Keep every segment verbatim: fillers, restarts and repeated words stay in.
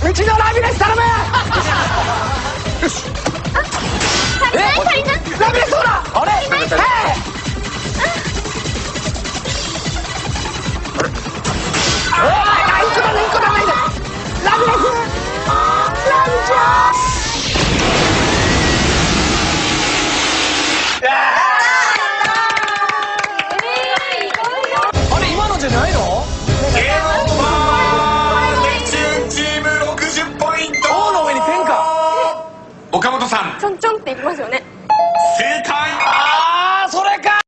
うちのラミレス頼む。よし。 足りない足りない。 ラミレスほら。あれ。 足りない。 おい、あ、一個だね、一個だね。ラミレス。ラミちゃん。あれ、今のじゃないの？ ゲームオーバー。ネプチューンチームろくじゅっポイント。 王の上にペンか。 岡本さんちょんちょんって言いますよね。 正解。 ああ、それか。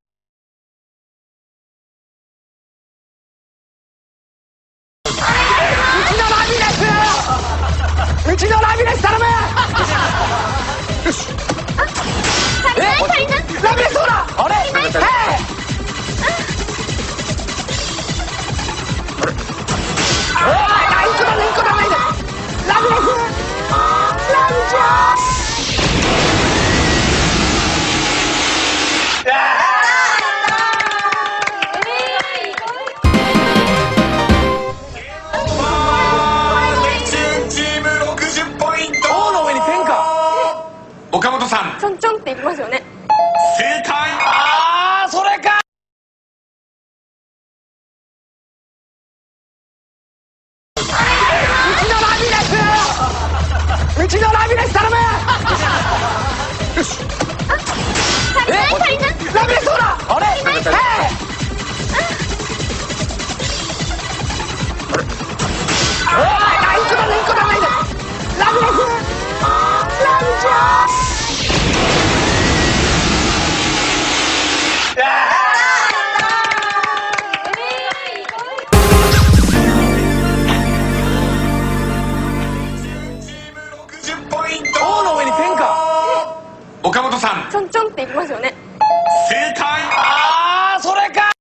うちのラミレス。うちのラミレス頼む。よし。 足りない足りない。 ラミレスほら。あれ。 足りない。 おい、あ、一個だね、一個だね。ラミレス。ラミちゃん。 ネプチューンチームろくじゅっポイント。 王の上にペンか。 岡本さんちょんちょんって言いますよね。 正解。 ああ、それか。うちのラミレス。うちのラミレス頼む。よし。 足りない足りない。 ラミレスほら。あれ。 足りない。 おい、あ、一個だね、一個だね。ラミレス。ラミちゃん。 ろくじゅっポイント。 王の上にペンか。 岡本さんちょんちょんって言いますよね。 正解。 ああ、それか。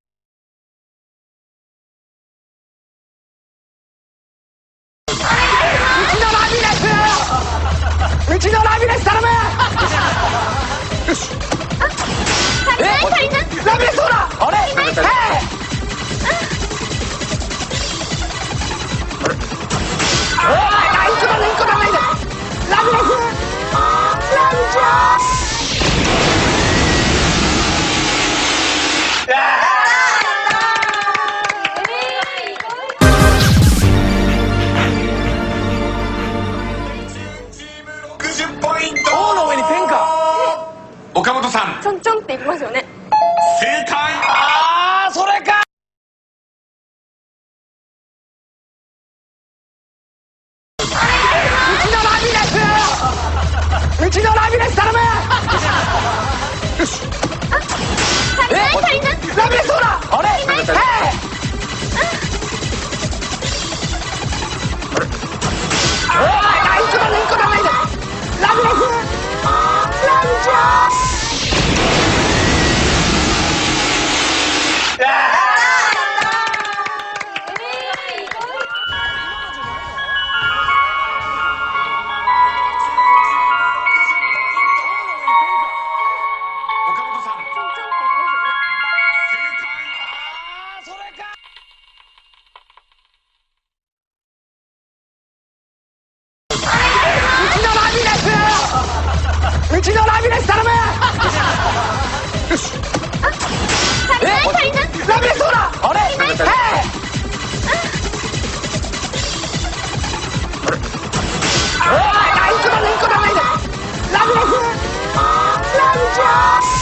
うちのラミレス。うちのラミレス頼む。よし。 足りない足りない。 ラミレスほら。あれ。 足りない。 おい、あ、一個だね、一個だね。ラミレス。ラミちゃん。 チームろくじゅっポイント。 王の上にペンか。 岡本さんちょんちょんって言いますよね。 正解。 ああ、それか。うちのラミレス。うちのラミレス頼む。よし。 足りない足りない。 ラミレスほら。あれ。 足りない。 おい、あ、一個だね、一個だね。ラミレス。ラミちゃん。 岡本さんちょんちょんって言いますよね。 正解。 ああ、それか。うちのラミレス。うちのラミレス頼む。よし。 足りない足りない。 ラミレスほら。あれ。 足りない。 おい、あ、一個だね、一個だね。ラミレス。ラミちゃん。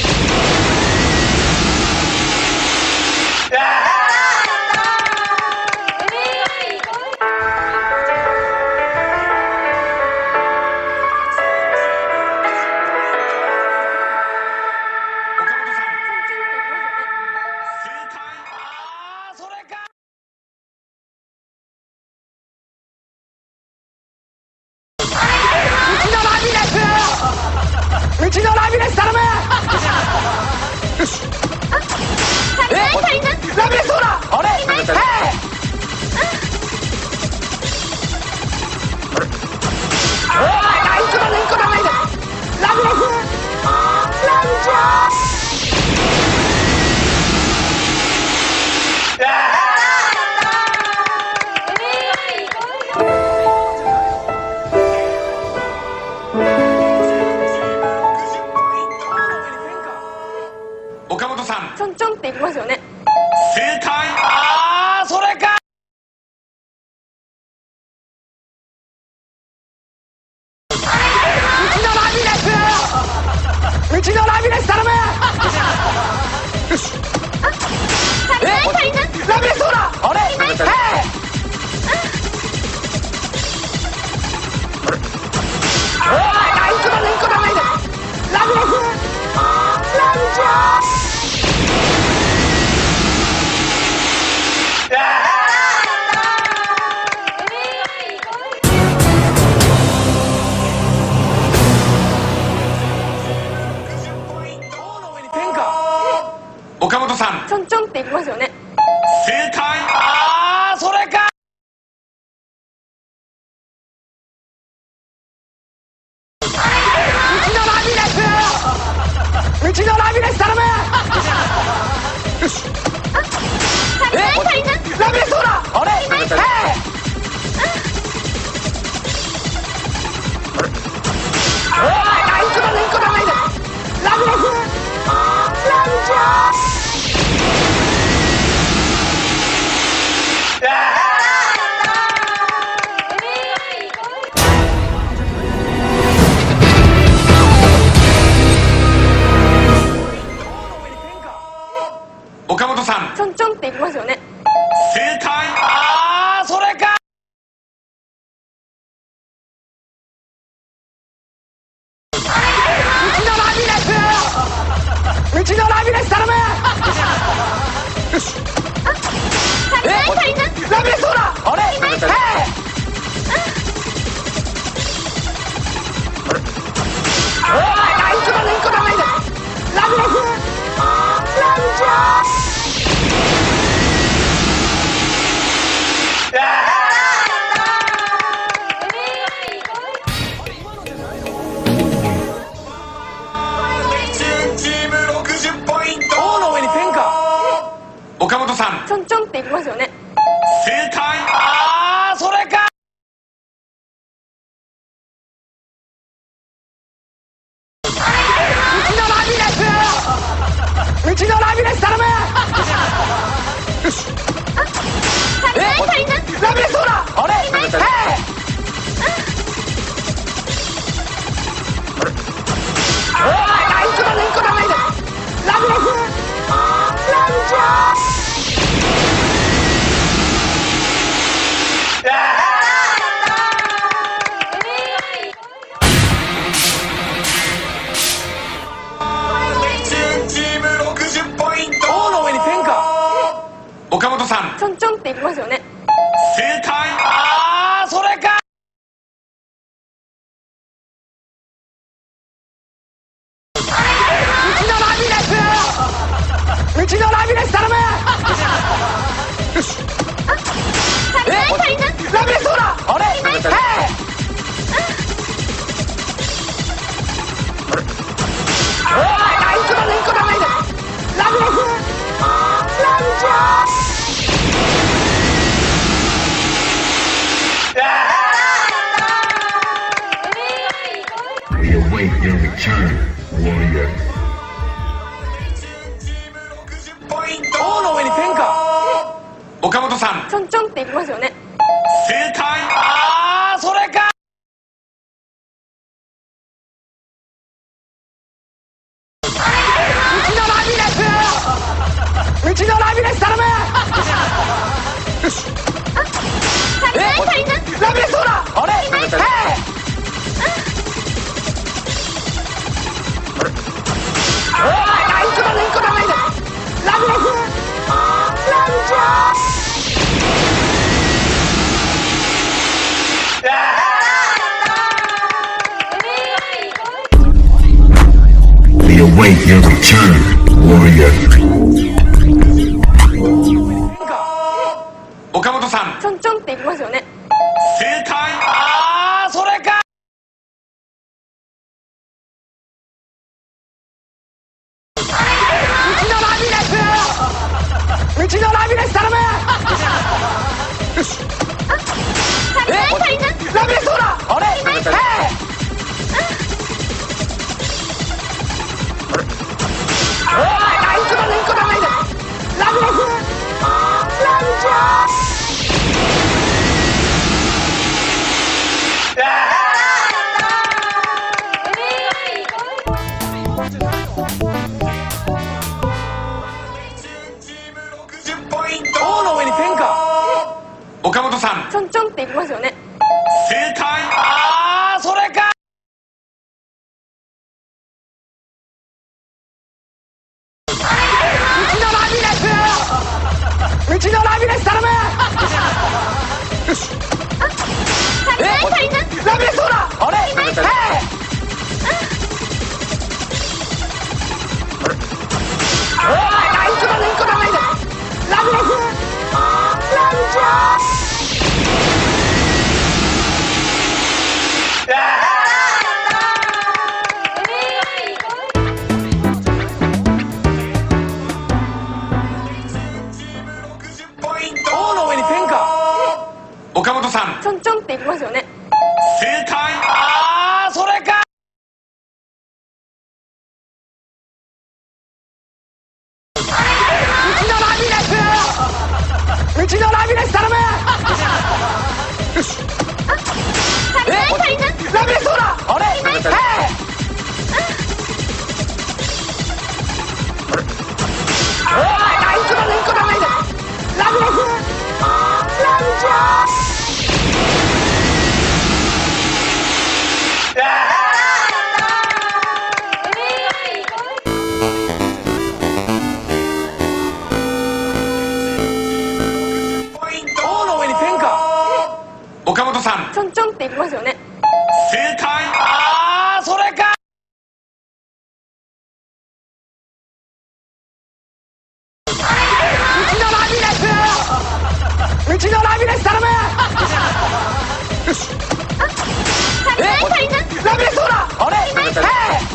岡本さんちょんちょんって言いますよね。 正解。 ああ、それか。うちのラミレス。うちのラミレス頼む。よし。 足りない足りない。 ラミレスほら。あれ。 足りない。 おい、あ、一個だね、一個だね。ラミレス。ラミちゃん。 足りない。 ってきますよね。 正解。 あー、それか。うちのラミレス、うちのラミレス頼む。 足りない足りない。 ラミレスほら、あれ、 足りない。 えおい、あ、一個だね、一個だね。ラミレス、ラミちゃん。 岡本さん、 ちょんちょんっていきますよね。 正解。 あー、それか。うちのラミレス、うちのラミレス頼む。 足りない足りない。 ラミレスほら、あれ、えおい、あ、一個だね、一個だね。ラミレス、ラミちゃん。 岡本さん、 ちょんちょんっていきますよね。 正解。 あー、それか。うちのラミレス、うちのラミレス頼む。 足りない足りない。 ラミレスほら、あれ、えおい、あ、一個だね、一個だね。ラミレス、ラミちゃん。 チームろくじゅっポイント。 王の上にペンか。 岡本さん、 ちょんちょんっていきますよね。 正解。 あー、それか。うちのラミレス、うちのラミレス頼む。 足りない足りない。 ラミレスほら、あれ、えおい、あ、一個だね、一個だね。ラミレス、ラミちゃん。 チームろくじゅっポイント。 王の上にペンか。 岡本さん、 ちょんちょんっていきますよね。 正解。 あー、それか。うちのラミレス、うちのラミレス頼む。 足りない足りない。 ラミレスほら、あれ、えおい、あ、一個だね、一個だね。ラミレス、ラミちゃん。 We await your return, warrior. チームろくじゅっポイント。 王の上にペンか。 岡本さん、 ちょんちょんっていきますよね。 正解。 あー、それか。うちのラミレス、うちのラミレス頼む。 足りない足りない。 ラミレスほら、あれ、えおい、あ、一個だね、一個だね。ラミレス、ラミちゃん。 We await your return, warrior. 岡本さん、 ちょんちょんっていきますよね。 正解。 あー、それか。うちのラミレス、うちのラミレス頼む。 足りない足りない。 ラミレスほら、あれ、えおい、あ、一個だね、一個だね。 んちょんって言いますよね。 正解。 ああ、それか。うちのラミレス、うちのラミレス頼む。よし。 足りない足りない。 ラミレスほら。あれ。 足りない足りない。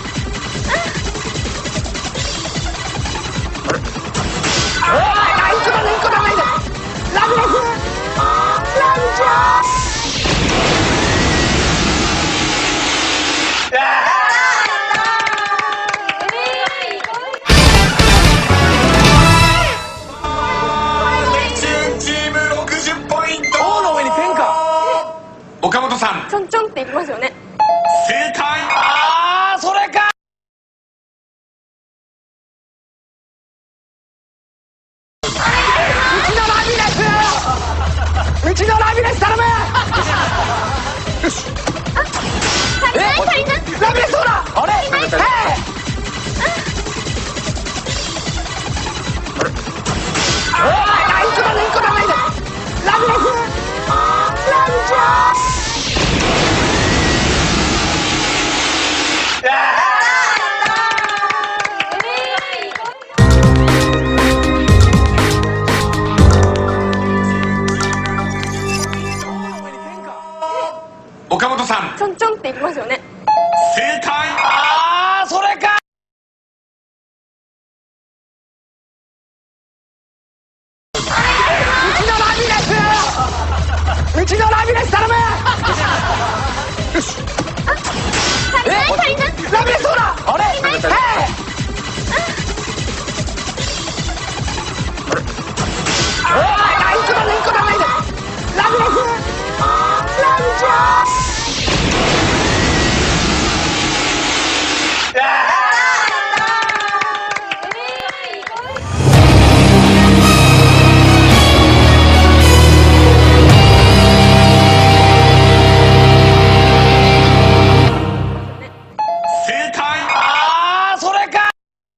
おい、あ、いっこだね、いっこだね。ラミレス、ラミちゃん。 岡本さん、 ちょんちょんって言いますよね。 正解。 ああ、それか。うちのラミレス、うちのラミレス頼む。よし。 足りない足りない。 ラミレスほら。あれ。 足りない足りない。 おい、あ、いっこだね、いっこだね。ラミレス、ラミちゃん。 岡本さん、 ちょんちょんって言いますよね。 正解。 ああ、それか。うちのラミレス、うちのラミレス頼む。よし。 足りない足りない。 ラミレスほら。あれ。 足りない足りない。 おい、あ、いっこだね、いっこだね。ラミレス、ラミちゃん。 正解。 ああ、それか。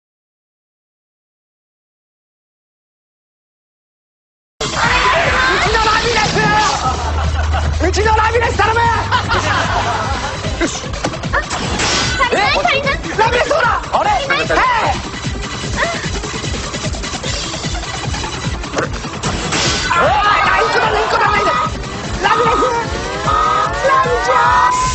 うちのラミレス、うちのラミレス頼む。よし。 足りない足りない。 ラミレスほら。あれ。 足りない足りない。 おい、あ、いっこだね、いっこだね。ラミレス、ラミちゃん。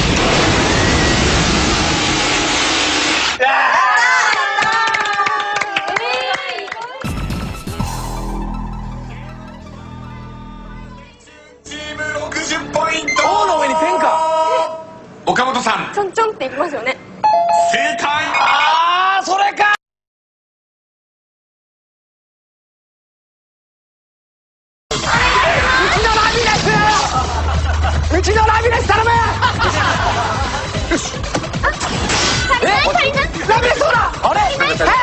チームろくじゅうポイント。 王の上にペンか。 岡本さん、 ちょんちょんって言いますよね。 正解。 ああ、それか。うちのラミレス、うちのラミレス頼む。よし。 足りない足りない。 ラミレスほら。あれ。 足りない足りない。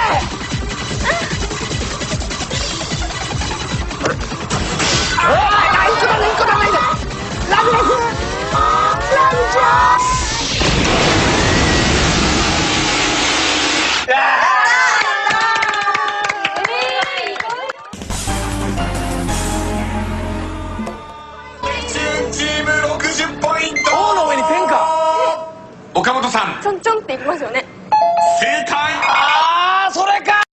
おい、あ、いっこだね、いっこだね。ラミレス、ラミちゃん。 チームろくじゅうポイント。 王の上にペンか。 岡本さん、 ちょんちょんって言いますよね。 正解。 ああ、それか。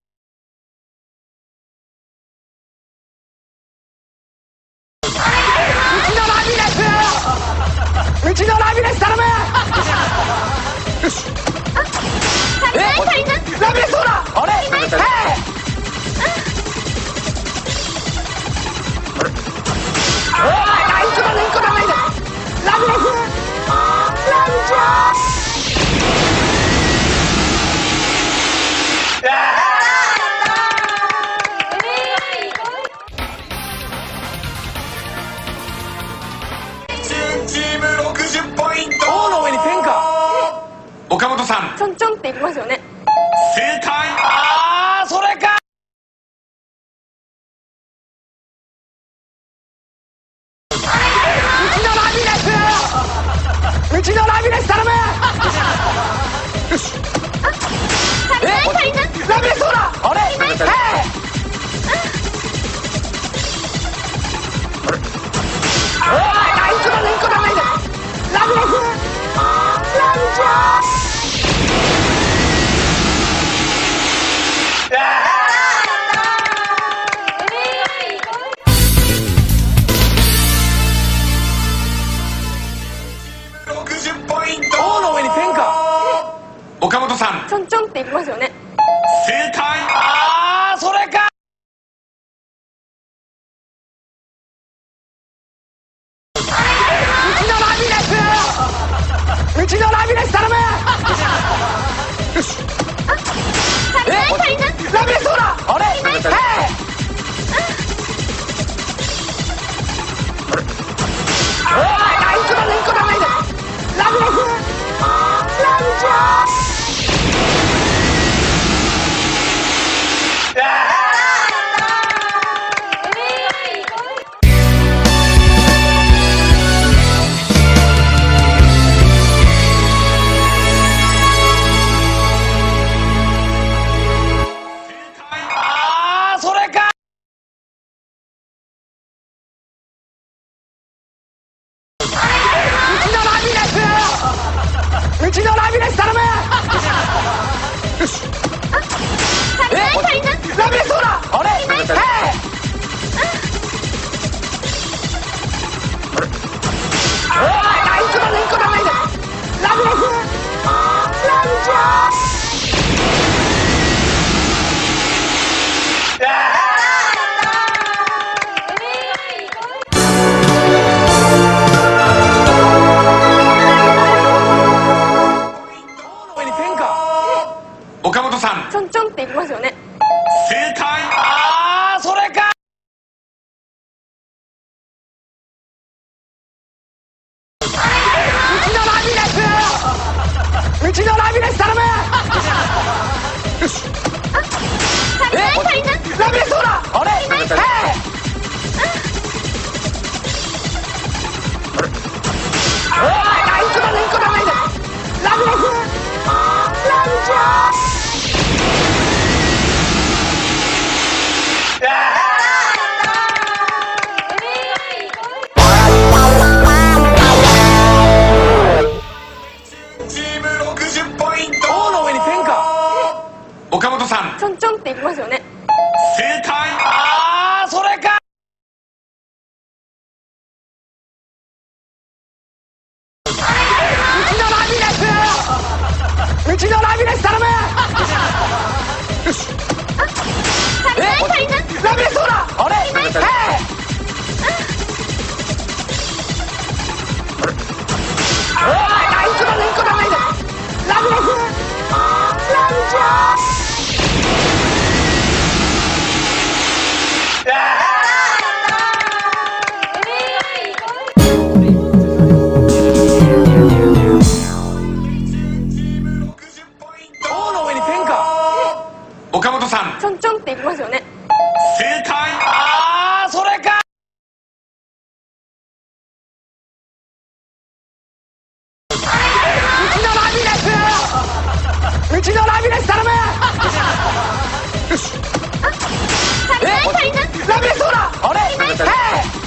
うちのラミレス、うちのラミレス頼む。よし。 足りない足りない。 ラミレスほら。あれ。 足りない足りない。 おい、あ、いっこだね、いっこだね。ラミレス、ラミちゃん。 チームろくじゅうポイント。 王の上にペンか。 岡本さん、 ちょんちょんって言いますよね。 正解。 ああ、それか。うちのラミレス、うちのラミレス頼む。よし。 足りない足りない。 ラミレスほら。あれ。 足りない足りない。 おい、あ、いっこだね、いっこだね。 岡本さんちょんちょんって言いますよね。 正解。 あーそれか。うちのラミレスうちのラミレス頼む。よし足りない足りない。 ラミレスほらあれ足りない足りない。 おいいっこだねいっこだねラミレスラミちゃん。あーそれか。うちのラミレスうちのラミレス頼む。よし足りない足りない。 ラミレスほらあれ足りない足りない。 おいいっこだねいっこだねラミレスラミちゃん。上にペンか。 岡本さんちょんちょんって言いますよね。 正解。 あーそれか。うちのラミレスうちのラミレス頼む。よし足りない足りない。 ラミレスほらあれ足りない足りない。 おいいっこだねいっこだねラミレスラミちゃん。 チームろくじゅうポイント。 王の上にペンか。 岡本さんちょんちょんって言いますよね。 正解。 あーそれか。うちのラミレスうちのラミレス頼む。よし足りない足りない。 ラミレスほらあれ足りない足りない。 おいいっこだねいっこだねラミレスラミちゃん。王の上にペンか。 岡本さんちょんちょんって言いますよね。 正解。 あーそれか。うちのラミレスうちのラミレス頼む。よし足りない足りない。 ラミレスほらあれ足りない足りない。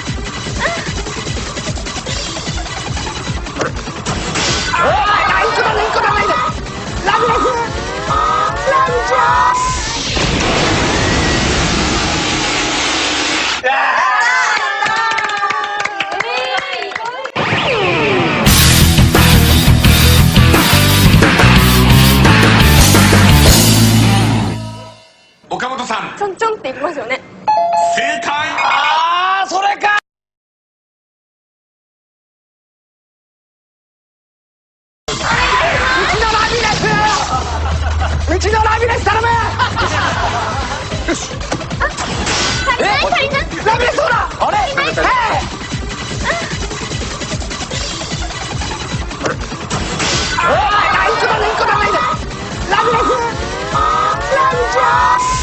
おいいっこだねいっこだねラミレスラミちゃん。 岡本さんちょんちょんって言いますよね。 正解。 あーそれか。うちのラミレスうちのラミレス頼む。よし足りない足りない。 ラミレスほらあれ足りない足りない。 おいいっこだねいっこだねラミレスラミちゃん。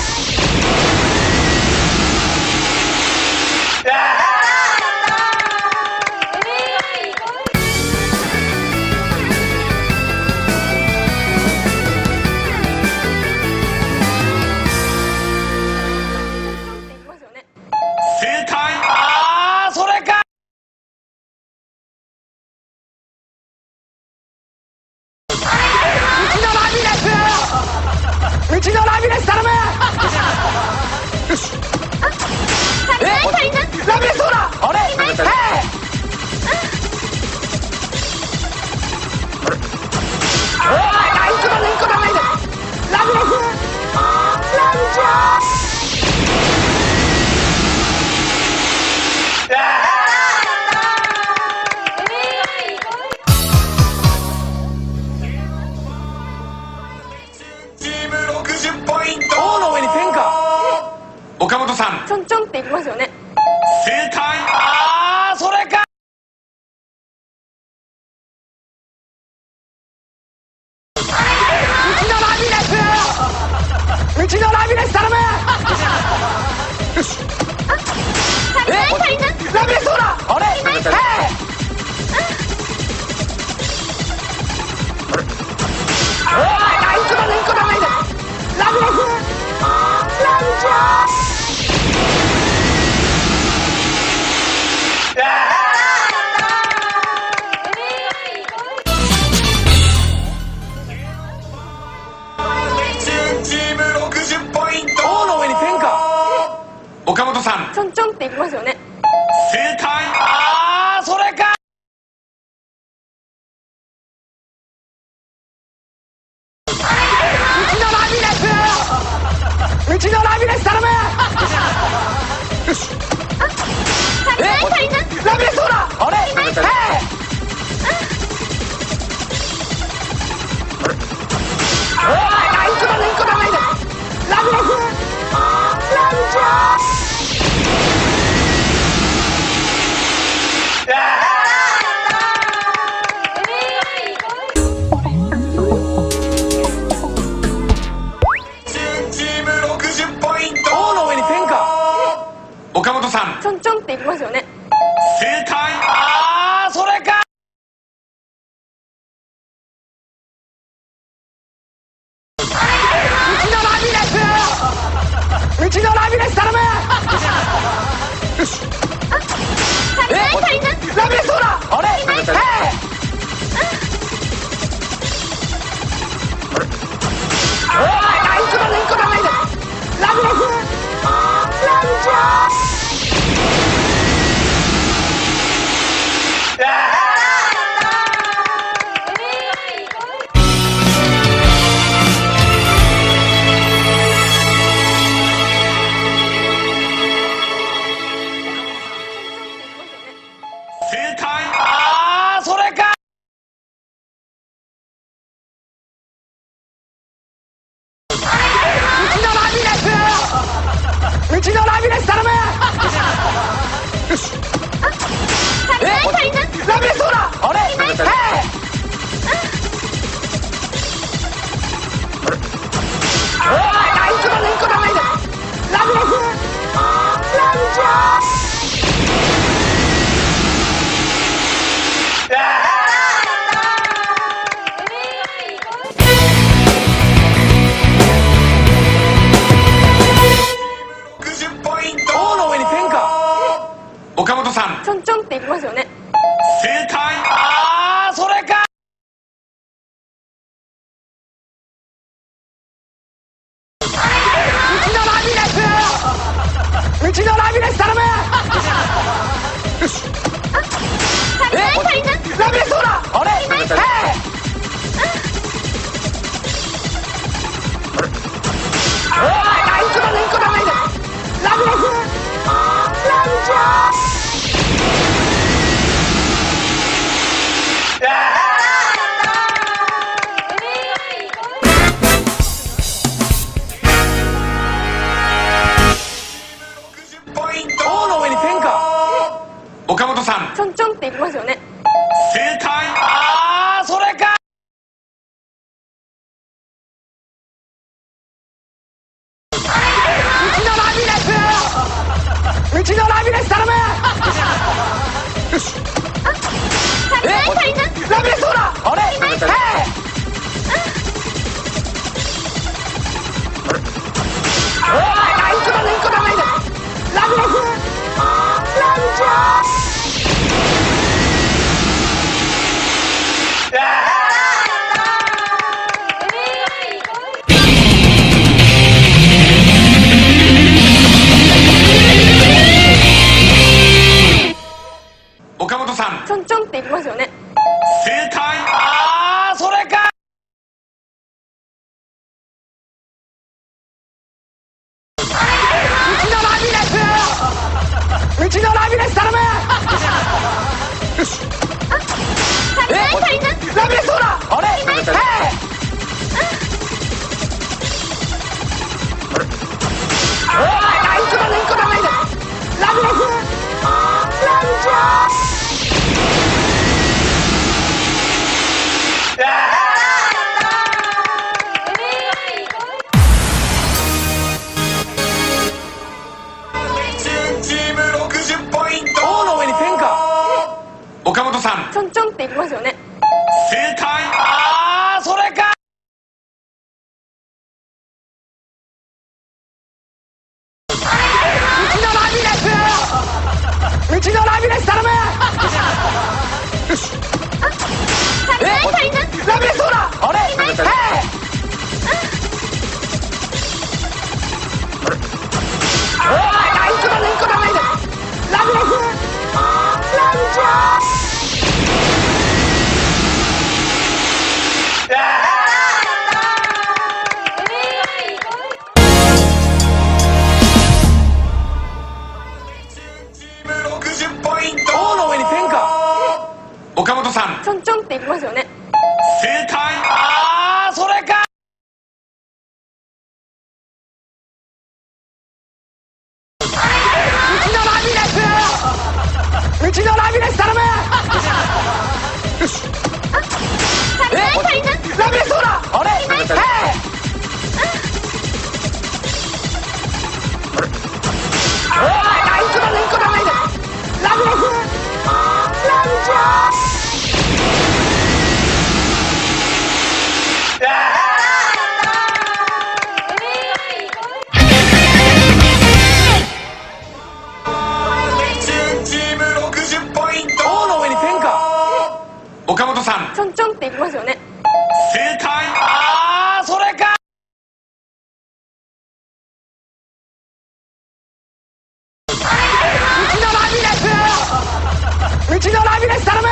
正解。 あーそれか。うちのラミレスうちのラミレス頼む。よし足りない足りない。 ラミレスほらあれ足りない足りない。 おいいっこだねいっこだっていきますよね。 正解。 あー、それか。うちのラミレス、うちのラミレス頼む。 足りない足りない。 ラミレスほら、あれ、ええ、おい、一個だね、一個だね。ラミレス、ラミちゃん。 チームろくじゅっポイント。 王の上にペンか。 岡本さんちょんちょんっていきますよね。 正解。 あー、それか。うちのラミレス、うちのラミレス頼む。 足りない足りない。 ラミレスほら、あれ、ええ、おい、一個だね、一個だね。ラミレス、ラミちゃん。 チームろくじゅっポイント。 王の上にペンか。 岡本さんちょんちょんっていきますよね。 正解。 あー、それか。うちのラミレス、うちのラミレス頼む。 足りない足りない。 ラミレスほら、あれ、ええ、おい、一個だね、一個だね。ラミレス、ラミちゃん。 正解。 あー、それか。うちのラミレス、うちのラミレス頼む。 足りない足りない。 ラミレスほら、あれ、ええ、おい、一個だね、一個だね。ラミレス、ラミちゃん。 ろくじゅっポイント。 王の上にペンか。 岡本さんちょんちょんっていきますよね。 正解。 あー、それか。うちのラミレス、うちのラミレス頼む。 足りない足りない。 ラミレスほら、あれ、ええ、おい、一個だね、一個だね。ラミレス、ラミちゃん。 ろくじゅっポイント。 王の上にペンか。 岡本さんちょんちょんっていきますよね。 正解。 あー、それか。うちのラミレス、うちのラミレス頼む。 足りない足りない。 ラミレスほら、あれ、ええ、おい、一個だね、一個だね。ラミレス、ラミちゃん。 岡本さんちょんちょんっていきますよね。 正解。 あー、それか。うちのラミレス、うちのラミレス頼む。 足りない足りない。 ラミレスほら、あれ、ええ、おい、一個だね、一個だね。 正解。 あー、それか。うちのラミレス、うちのラミレス頼む。 足りない足りない。 ラミレスほら、あれ、 足りない。 ええ。おい、あ、一個だね、一個だね。ラミレス、ラミちゃん。 チームろくじゅうポイント。 王の上にペンか。 岡本さんちょんちょんっていきますよね。 正解。 あー、それか。うちのラミレス、うちのラミレス頼む。 足りない足りない。 ラミレスほら、あれ、ええ。おい、あ、一個だね、一個だね。ラミレス、ラミちゃん。 チームろくじゅうポイント。 王の上にペンか。 岡本さんちょんちょんっていきますよね。 正解。 あー、それか。うちのラミレス、うちのラミレス頼む。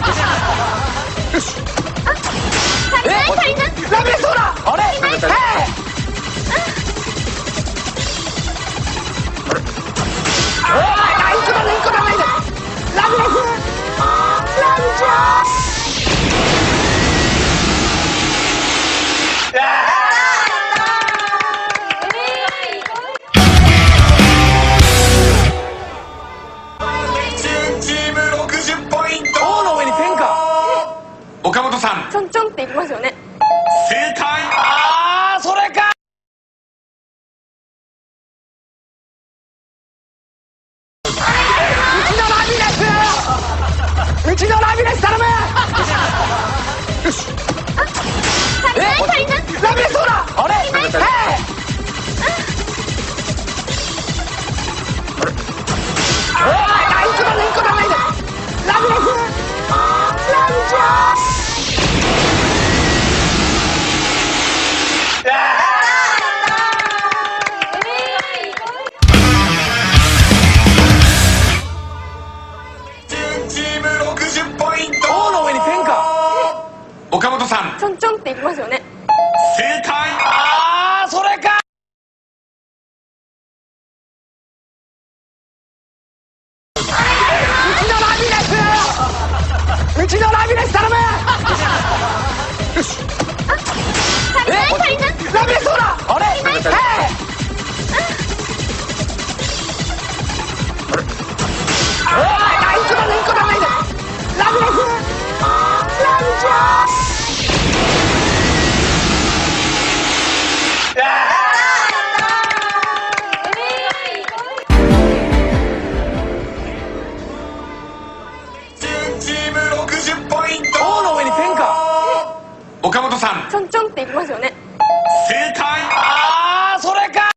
足りない足りない。 ラミレスほら、あれ、ええ。おい、あ、一個だね、一個だね。ラミレス、ラミちゃん。 チームろくじゅうポイント。 王の上にペンか。 岡本さんちょんちょんっていきますよね。 正解。 あー、それか。うちのラミレス、うちのラミレス頼む。 足りない足りない。 ラミレスほら、あれ、ええ。おい、あ、一個だね、一個だね。ラミレス、ラミちゃん。 チームろくじゅうポイント。 王の上にペンか。 岡本さんちょんちょんっていきますよね。 正解。 あー、それか。うちのラミレス、うちのラミレス頼む。 足りない足りない。 ラミレスほら、あれ、ええ。おい、あ、一個だね、一個だね。ラミレス、ラミちゃん。 チームろくじゅうポイント。 王の上にペンか。 岡本さんちょんちょんっていきますよね。 正解。 あー、それか。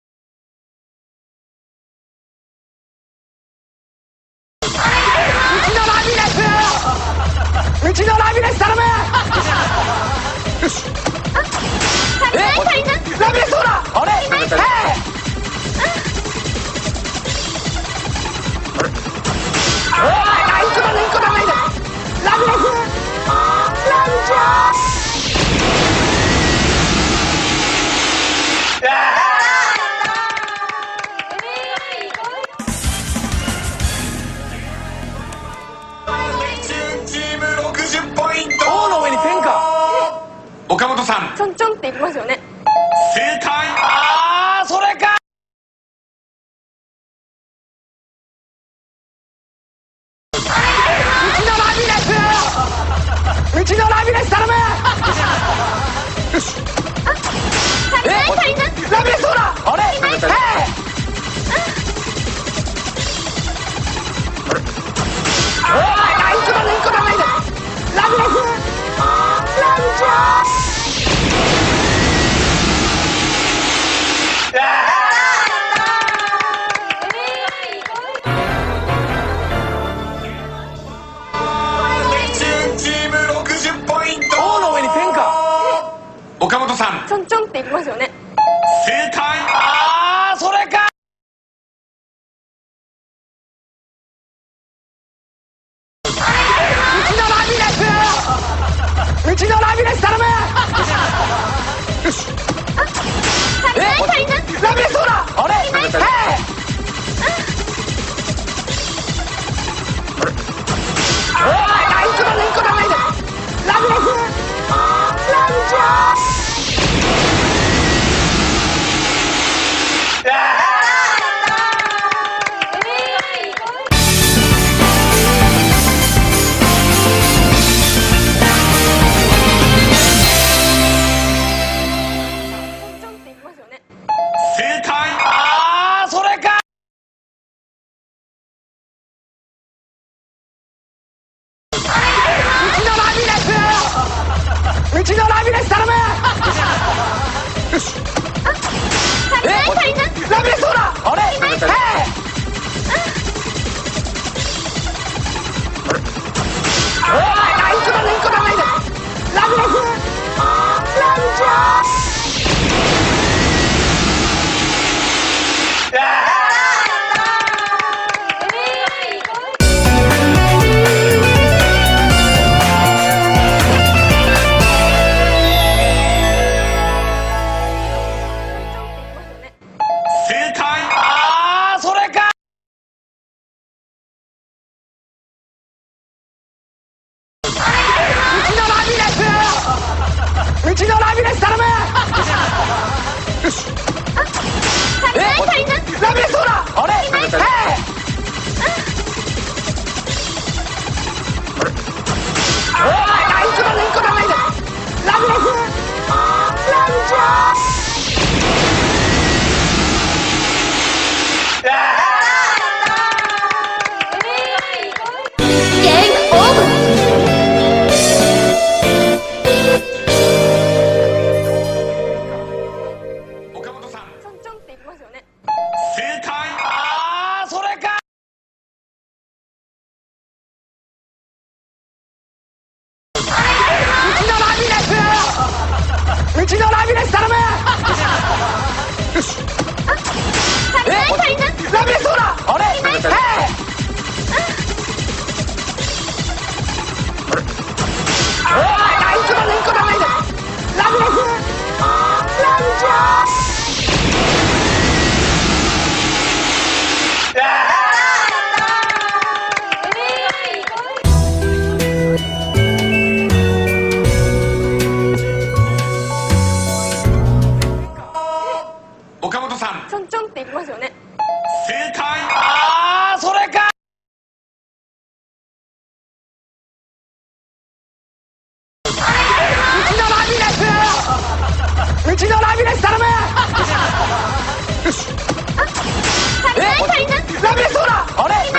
うちのラミレス、うちのラミレス頼む。 足りない足りない。 ラミレスほら、あれ、ええ。おい、あ、一個だね、一個だね。ラミレス、ラミちゃん。 チームろくじゅうポイント。 王の上にペンか。 岡本さんちょんちょんっていきますよね。 正解。 あー、それか。うちのラミレス、うちのラミレス頼む。 足りない足りない。 ラミレスほら、あれ、ええ。おい、あ、一個だね、一個だね。ラミレス、 岡本さん、 ちょんちょんっていきますよね。 正解。 あーそれか。うちのラミレスうちのラミレス頼む。よし。 足りない足りない。 ラミレスほらあれえおい一個だね一個だねラミレスラミちゃん正解。 あーそれか。うちのラミレスうちのラミレス頼む。よし。 足りない足りない。 ラミレスほらあれえおい一個だね一個だねラミレスラミちゃん正解。 あーそれか。うちのラミレスうちのラミレス頼む。よし。 足りない足りない。 ラミレスほらあれえおい一個だね一個だねラミレスラミちゃん岡本さん、 ちょんちょんっていきますよね。 正解。 あーそれか。うちのラミレスうちのラミレス頼む。よし。 足りない足りない。 ラミレスほらあれえおい一個だね一個だねラミレスラミちゃん岡本さん、 ちょんちょんっていきますよね。 正解。 あーそれか。うちのラミレスうちのラミレス頼む。よし。 足りない足りない。 ラミレスほらあれえ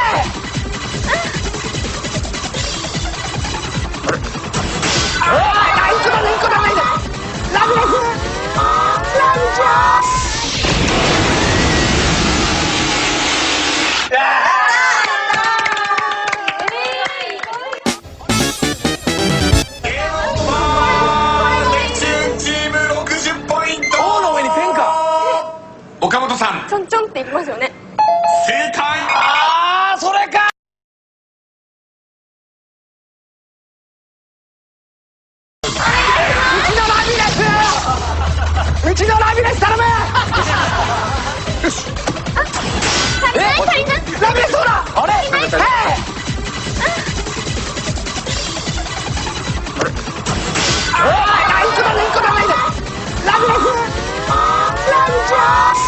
おい一個だね一個だねラミレスラミちゃんゲームオーバー。ネプチューンチームろくじゅっポイント。 王の上にペンか。 岡本さん、 ちょんちょんっていきますよね。 正解。 あーそれか。うちのラミレスうちのラミレス頼む。よし。 足りない足りない。 ラミレスほらあれえおい一個だね一個だねラミレスラミちゃん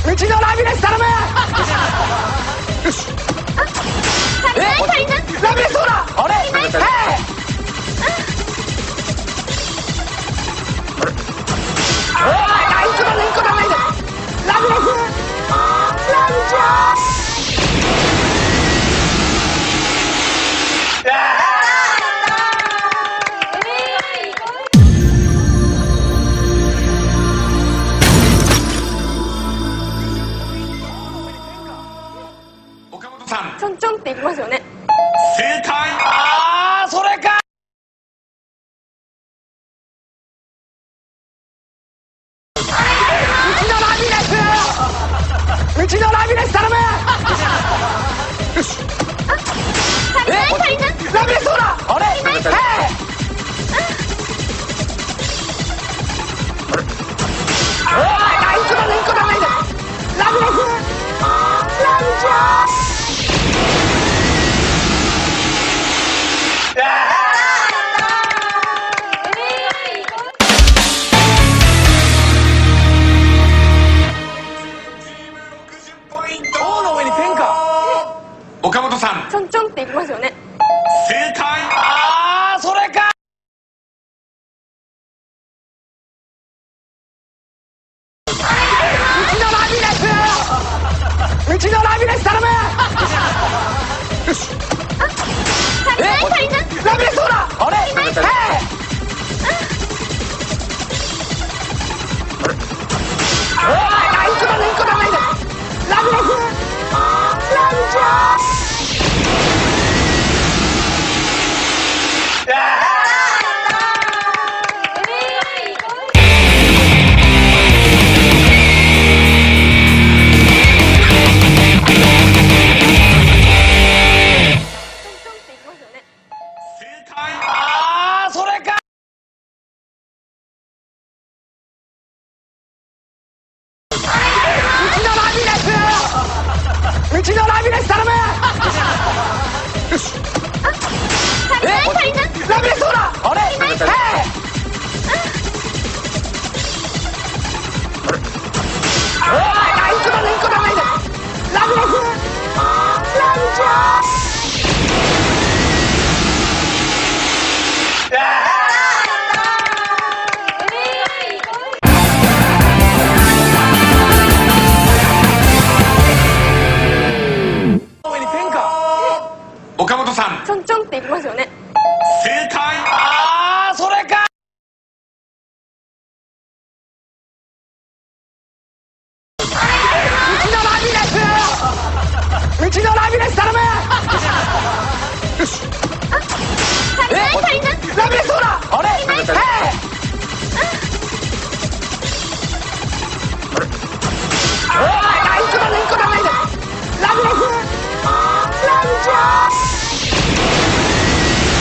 うちのラミレス頼む。よし。 足りない足りない。 ラミレスほら。あれ。 足りない。 はい。おい、一個だね、一個だね。ラミレス。ラミちゃん。 岡本さんちょんちょんっていきますよね。 正解。 ああ、それか。うちのラミレス。うちのラミレス頼む。よし。 足りない足りない。 ラミレスほら。あれ。はい。おい、一個だね、一個だね。ラミレス。ラミちゃん。 ポイント。 王の上にペンか。 岡本さんちょんちょんっていきますよね。 正解。 ああ、それか。うちのラミレス。うちのラミレス頼む。よし。 足りない足りない。 ラミレスほら。あれ。はい。おい、一個だね、一個だね。ラミレス。ラミちゃん。 正解。 ああ、それか。うちのラミレス。うちのラミレス頼む。よし。 足りない足りない。 ラミレスほら。あれ。はい。おい、一個だね、一個だね。ラミレス。ラミちゃん。 岡本さんちょんちょんっていきますよね。 正解。 ああ、それか。うちのラミレス。うちのラミレス頼む。よし。 足りない足りない。 ラミレスほら。あれ。はい。おい、一個だね、一個だね。ラミレス。ラミちゃん。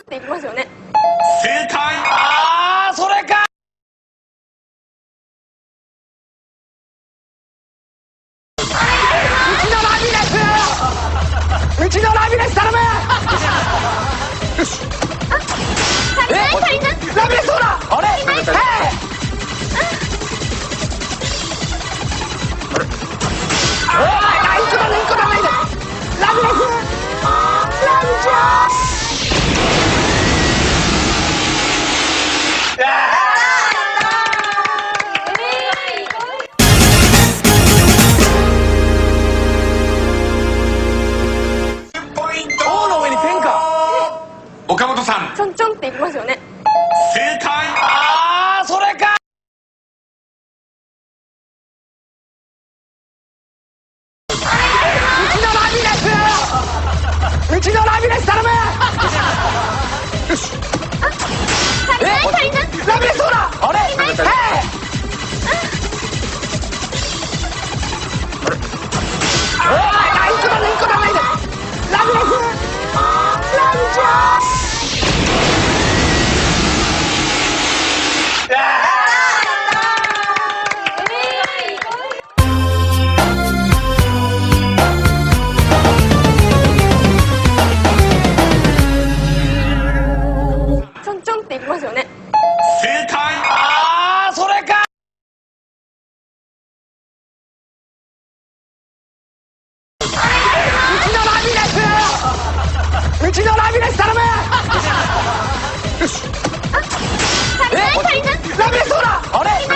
っていきますよね。 正解。 あー、それか。うちのラミレス、うちのラミレス頼む。 足りない足りない。 ラミレスほら、あれ、 足りない。 えおい、あ、一個だね、一個だね。ラミレス、ラミちゃん。 ポイント。 王の上にペンか。 岡本さん。 ちょんちょんっていきますよね。 正解。 あー、それか。うちのラミレス、うちのラミレス頼む。 足りない足りない。 ラミレスほら、あれ、えおい、あ、一個だね、一個だね。ラミレス、ラミちゃん。 ちょんちょんっていきますよね。 正解。 あー、それか。うちのラミレス、うちのラミレス頼む。 足りない足りない。 ラミレスほら、あれ、え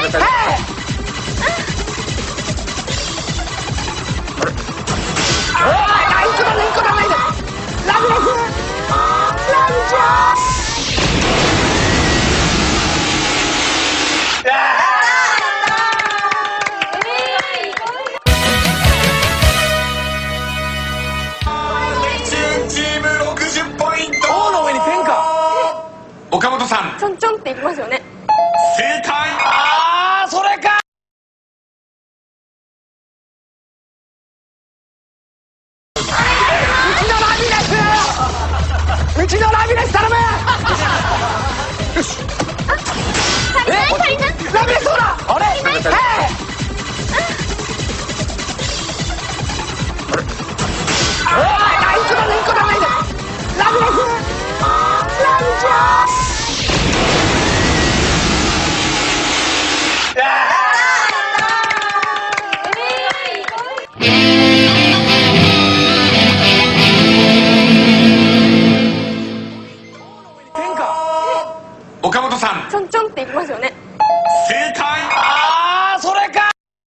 おい、あ、一個だね、一個だね。ラミレス、ラミちゃん。 チームろくじゅうポイント。 王の上にペンか。 岡本さん。 ちょんちょんっていきますよね。 正解。 あー、それか。うちのラミレス、うちのラミレス頼む。 足りない足りない。 ラミレスほら、あれ、えおい、あ、一個だね、一個だね。ラミレス、ラミちゃん。ペンか。 岡本さん。 ちょんちょんっていきますよね。 正解。 あー、それか。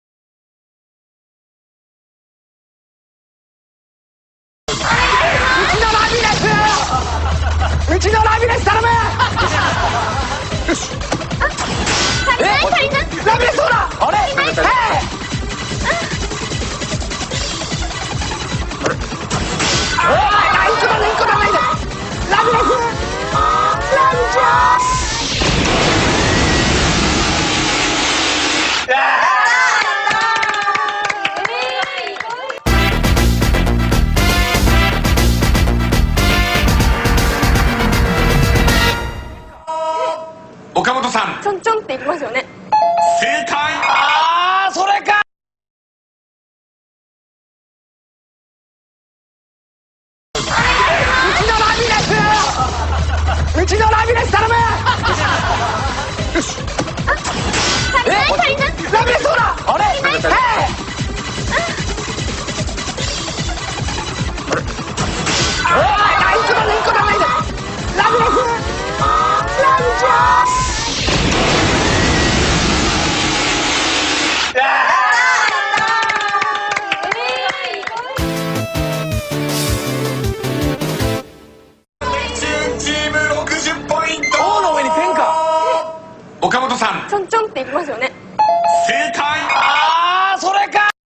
うちのラミレス、うちのラミレス頼む。 足りない足りない。 ラミレスほら、あれ、えおい、あ、一個だね、一個だね。ラミレス、ラミちゃん。 岡本さん。 ちょんちょんっていきますよね。 正解。 あー、それか。うちのラミレス、うちのラミレス頼む。 足りない足りない。 ラミレスほら、あれ、えおい、あ、一個だね、一個だね。ラミレス、ラミちゃん。 チームろくじゅうポイント。 王の上にペンか。 岡本さん。 ちょんちょんっていきますよね。 正解。 あー、それか。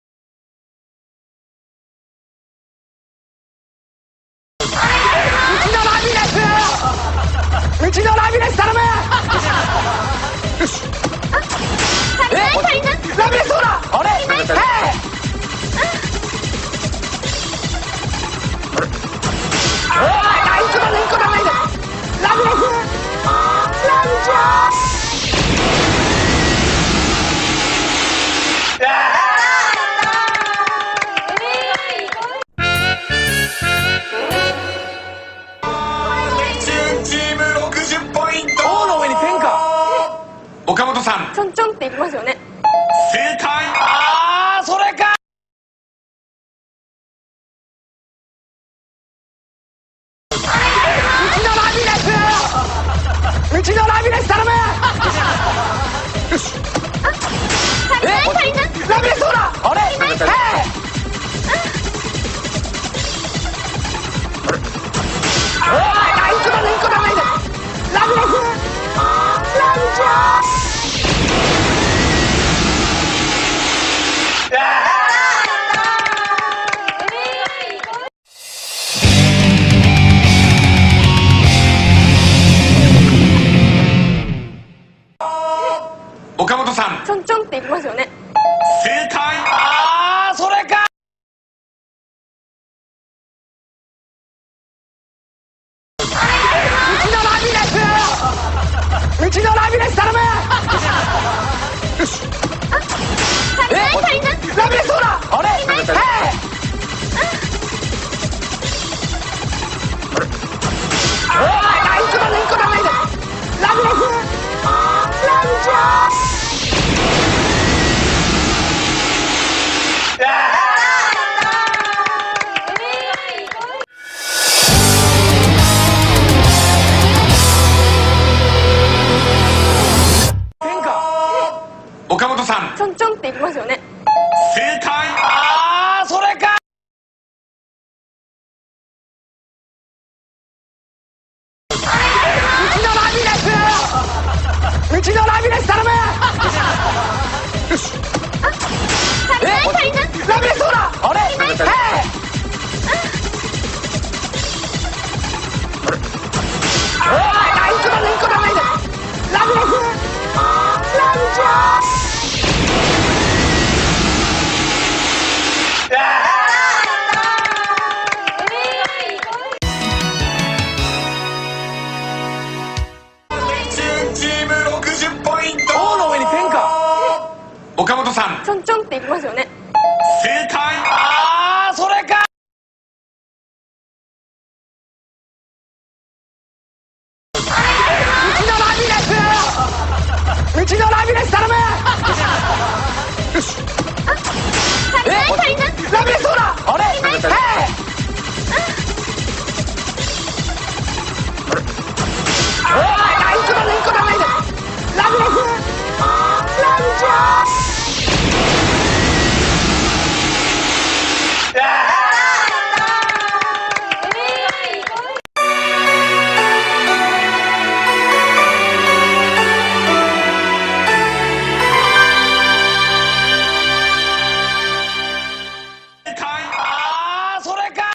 うちのラミレス、うちのラミレス頼む。 足りない足りない。 ラミレスほら、あれ、えおい、あ、一個だね、一個だね。 岡本さん、 ちょんちょんっていきますよね。 正解。 ああ、それか。うちのラミレス、うちのラミレス頼む。よし。 足りない足りない。 ラミレスほら。あれ。 足りない足りない。 おい、あ、一個だね、一個だね。ラミレス。ラミちゃん。 岡本さん、 ちょんちょんっていきますよね。 正解。 ああ、それか。うちのラミレス、うちのラミレス頼む。よし。 足りない足りない。 ラミレスほら。あれ。 足りない足りない。 おい、あ、一個だね、一個だね。ラミレス。ラミちゃん。 岡本さん、 ちょんちょんっていきますよね。 正解。 ああ、それか。うちのラミレス、うちのラミレス頼む。よし。 足りない足りない。 ラミレスほら。あれ。 足りない足りない。 おい、あ、一個だね、一個だね。ラミレス。ラミちゃん。 チームろくじゅっポイント。 王の上にペンか。 岡本さん、 ちょんちょんっていきますよね。 正解。 ああ、それか。うちのラミレス、うちのラミレス頼む。よし。 足りない足りない。 ラミレスほら。あれ。 足りない足りない。 おい、あ、一個だね、一個だね。ラミレス。ラミちゃん。 正解。 ああ、それか。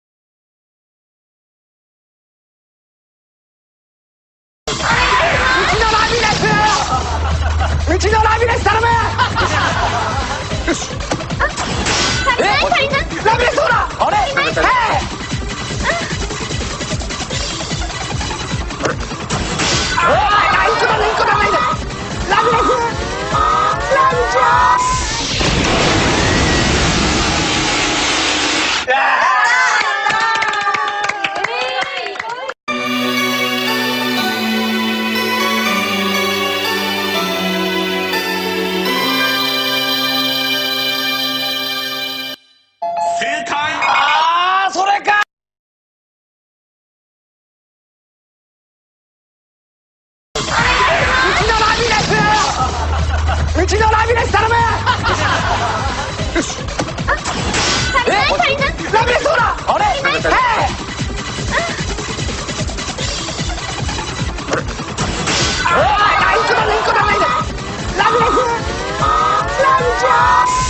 うちのラミレス、うちのラミレス頼む。よし。 足りない足りない。 ラミレスほら。あれ。 足りない足りない。 おい、あ、一個だね、一個だね。ラミレス。ラミちゃん。 正解。 ああ、それか。うちのラミレス、うちのラミレス頼む。よし。 足りない足りない。 ラミレスほら。あれ。 足りない足りない。 おい、あ、一個だね、一個だね。ラミレス。ラミちゃん。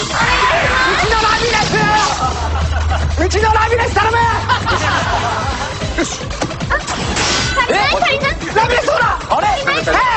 ちのラミレスうちのラミレス頼む。 足りない足りない。 ラミレスほら。 足りない。